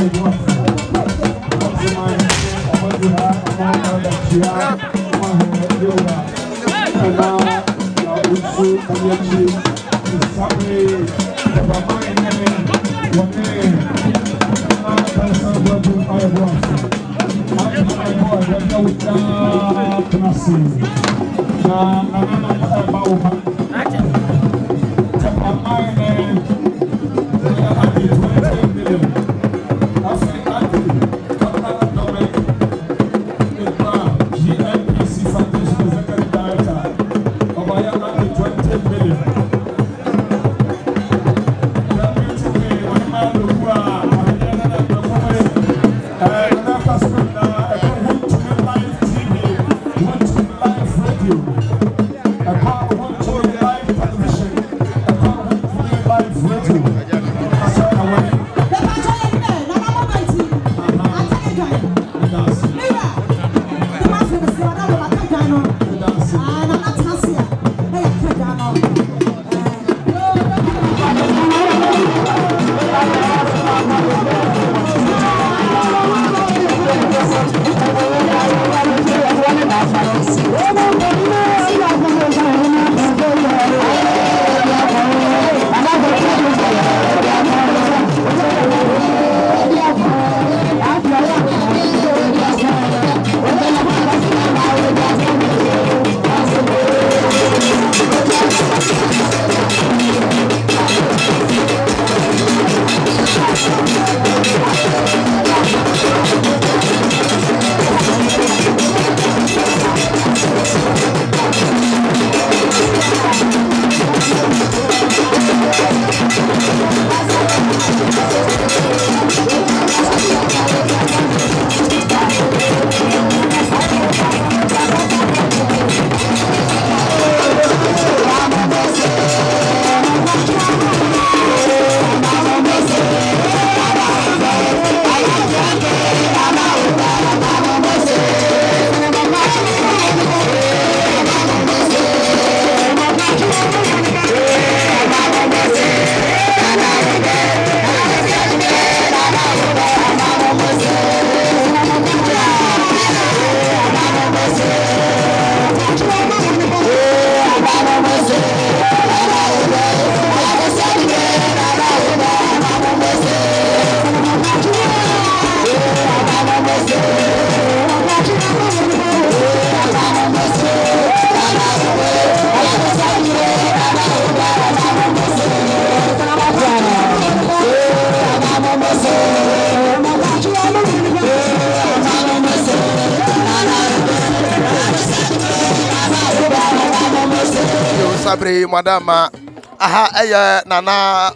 Madama aha eye nana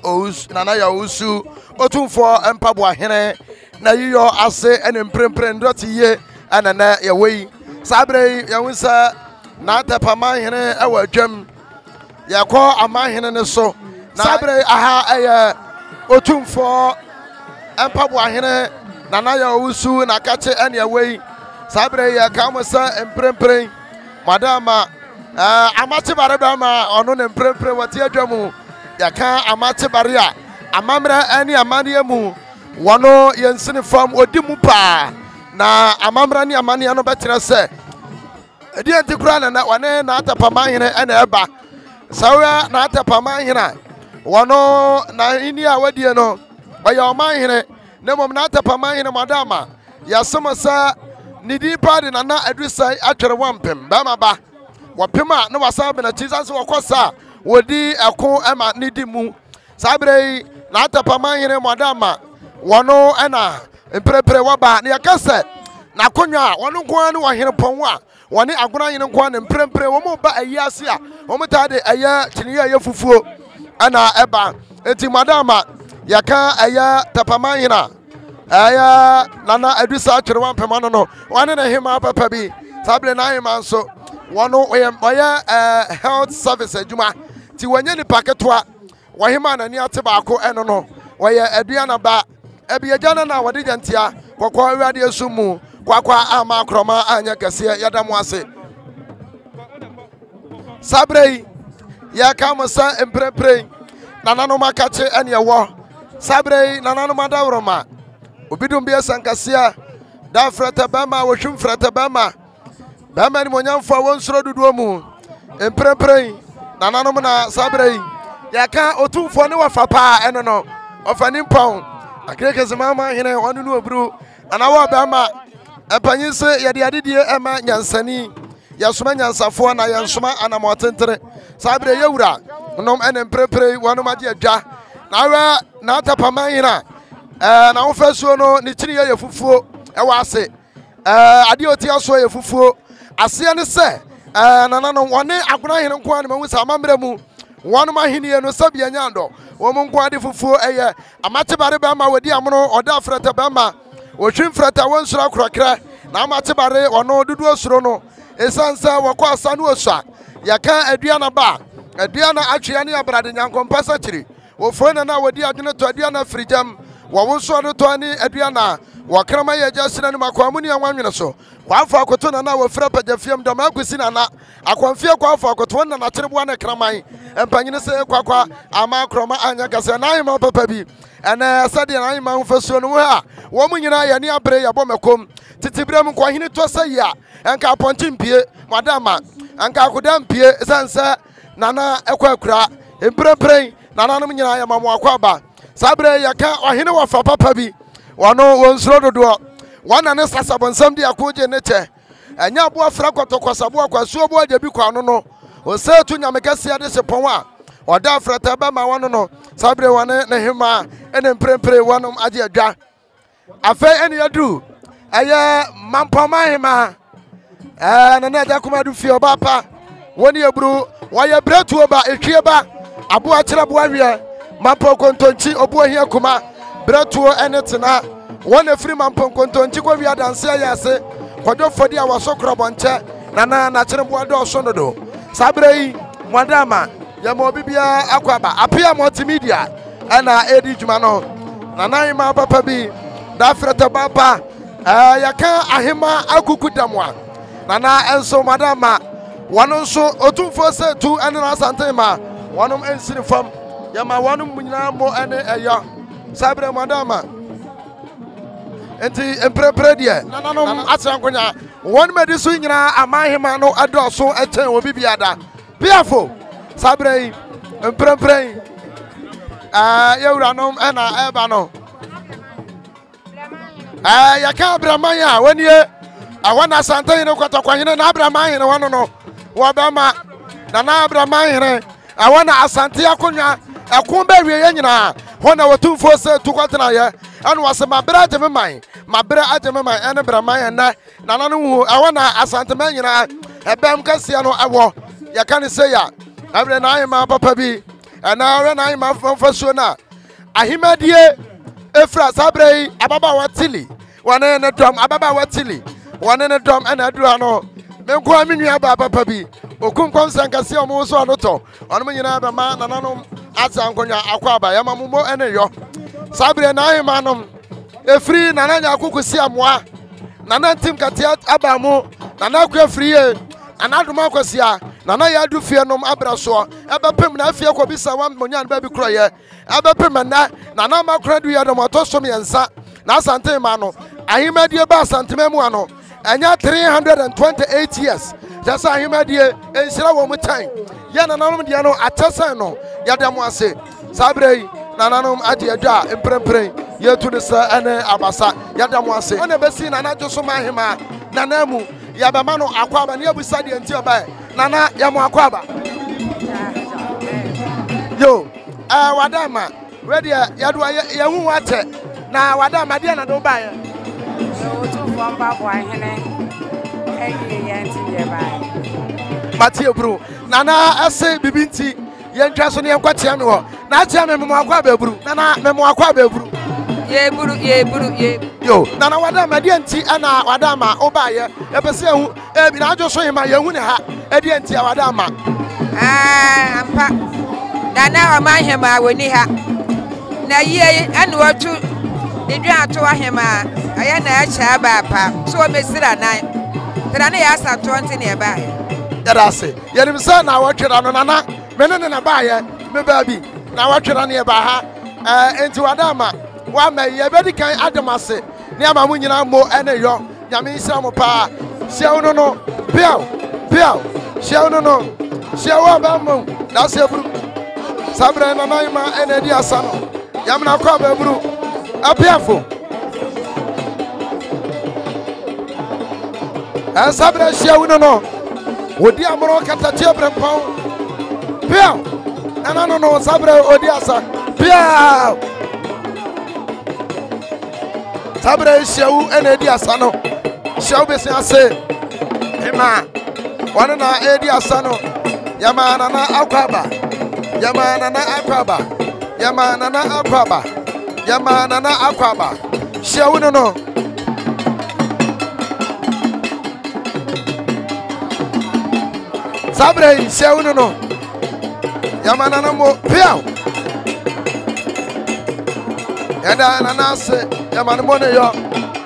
Owusu Otumfuo Mpaboahene na yiyo ase ene mprempre ndoti ye anana ye wei sabre ye wonsa na Tepamanhene awadwam yakọ amahene ne so sabre aha eye Otumfuo Mpaboahene nana ya Owusu na kache ene ye wei sabre ye kamosa mprempre madama amate bare dama ono ne mprempre wati adwamu yaka amate bare a amamra ani amane mu wono yensine fam odi mu pa na amamra ni amane no betere se edi antikura na wane na Tepamanhene ena eba sawa na Tepamanhene wono na ini a wadie no oya omanhene na mom na Tepamanhene madama yasema sa nidi padi na na adusai atwere wampem ba maba wapema no wasabe na Jesus wakosa wodi eko ema nidi mu sabre na Tepamanhene madama wono ena mprepre waba na yakase na konwa wono nko anu wahene ponwa woni agona yene nko na mprempre wo mo ba ayase a wo mutade aya chiniye aya fufuo ana eba enti madama yaka aya Tepamanhene aya nana adusa atwere wampem no wane na hema papa bi sabre na hema nso wono oya health service adwuma ti wanye ni paketwa wahema na ni ateba ako eno no oya aduana ba ebiagana na wade jantia kwakwa awade asumu kwakwa ama kroma anya kase yadamu ase sabre ya kamusa emprepre nanano makache ene wo sabre nanano madawroma obidum bia sankasia da frata bama wohwim frata bama ni monyamfo won soro duduo mu emprempren nananom na sabrei yaka Otumfuo ne wafa pa eno no ofani mpon akreke zimama hene wonu no obru anawa bama empanyin se yede adedie ema nyansani yasoma nyansafo na yansoma anamotentere sabrei yewura nom ene emprempren wonu maje adwa na na Tepamanhene na wo fesuo no ni chiri ye fufuo e wa ase ade oti aso ye fufuo ase ne se nananom wone agona hene nko an mawu sa amamre mu wonu mahene no sabia nyando wo mu nko ade fufuo eye amate bare ba ma wadi amono oda frata ba ma wo hwim frata won sura krokra na amate bare wono dudu osuro no esansa wokọ asa no osua yaka aduana ba aduana atwea ne abrade nyankompasa chiri wo fona na wadi adwene to aduana frijam wo wonso do to ani aduana wakrama ye jasina ni makwamuni ya nwanwene so kwafa akoto na wo fra pajafiam dom akwisi na akwamfie kwafa akoto na kyerebo na kraman empanyine se kwakwa ama kroma anya kase na ayima papa bi ene sade na ayima hofasuo no ha wo munyina ya ni abre ya bomekom titibirem kwa hini to sayia enka aponchi mpie madama enka akoda mpie sansa nana ekwakura emprempren nana no nyina ya mamo akwaba sabre yaka ohine wafa papa bi wano wonsro dodo wana ne sasabonsam dia koje ne che anya bo afra kwatokosabo akwaso bo aja bi kwa no no o se tu nyamekase ade sepon a oda afrata ba ma wano no sabre wane ne hema ene mprempre wanom age adwa afa ene yadu eye Mpaboahene na na aja kuma du fi oba pa woni ebru waye bretu oba etwie ba abo akere bo awie Mpabokontonchi obo hia kuma bretu ene tena wona free Mpabokontonchi ko wi adanse ayase kwadwo fodi a wasokro bonche na kere bo ado so no do sabrei mwadama ya mo bibia akwaba apia multimedia ana edi djuma no nana ima papa bi da frata baba yaka ahema akukudamwa nana enso madama wano so Otumfuo se tu ene na Asanteman wanom ensiri fam yama wanom munyina mo ene eya sabre madama enti emprepre die nananom atrankonya won medi so nyina amahema no adoso echen obi biada biafo sabre emprepre yewuranom ena eba no yaka Abibirem wenie awana Asante ne kwatokwahene na Abibirem wano no wabama na Abibirem awana Asante akonya akombe wiye nyina hona Otumfuo se tukwatena ye anu wase mabere ajememan ene Abibirem na nanu hu awana Asanteman nyina ebem kasia no ewo yaka ne se ya Abibirem papa bi na we na ayima fasuo na ahimadie efra sabrei ababa watili wane ne dom ababa watili wane ne dom ana adura no menko aminua ba papa bi okunkom sankase omo so anoto ono nyina ba ma nananom asankonya akwaba yama mumo ene yo sabre na ayima nom efri nananya akukusi amoa nanantim katia abamu nanakwa efriye anaduma kwasia nana ya du fie nom abraso ebepem na fie ko bisa wa monyan ba bi kroye ebepem na nana makra du ya dom atosom yensa na Asanteman no ahimadie ba Asanteman mu ano anya 328 years just ahimadie ensira wo mu tan ya nananom dia no atesan no ya demo ase sabrei nananom ade adwa emprempren yetu ne sa ene abasa ya demo ase one besi nana joso mahema nanamu ya ba mano akwaba ne abusa de enti oba nana ya mo akwaba yo wadama ready ya do ya hu wate na wadama dia na do ba ya Otumfuo Mpaboahene eyi ya enti de ba Matthew bro nana ase bibinti ye ntwa so ne enkwate me ho na atia me mo akwaba bru nana me mo akwaba bru ye buru yo nana wadama dia enti ana wadama oba ye ebese hu ebi na ajo so hima ye hu ne ha edi enti wadama ampa nana amahema woni ha na ye anu watu edwa ato ahema aya na acha ba pa so o mesira nan tera ne ya Asante 20 ne ba ya se ye nim sa na wotwera no nana me ne na ba ye me ba bi na wotwera ne ba ha enti wadama wa ma ye be di kan adamase ne ama mu nyina mo ene yo nyame nsira mo pa sia no no biao sia no no sia wa ba mo da se bru sabre na na ma ene di asa no yamna kwa ba bru abiafo sabre sia no no odi amro kata tebre pon biao na no sabre odi asa biao sabre sia ene di asa no sia be se ase ema wana na edi asa no yamana na akwaba sia no no sabre sia no no yamana na mo piao yada na na se yamana mo ne yo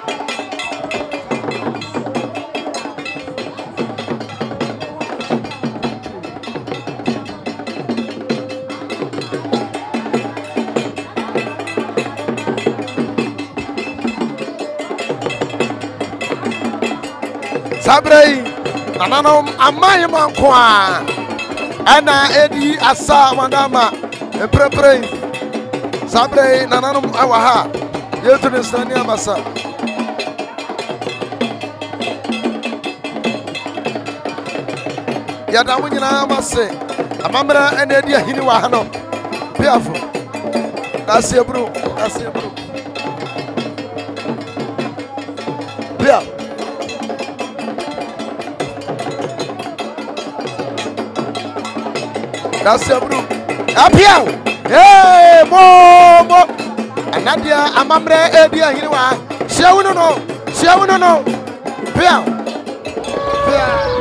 sabre nanano amaye manko a ana edi asa madama prepare sabre nanano awaha yetu ne stani amasa yada munyina amase amamra ana edi ahini wa hano piafo dasebru pia dasebru apia mo anadia amamra edi ahini wa sia wuno no pia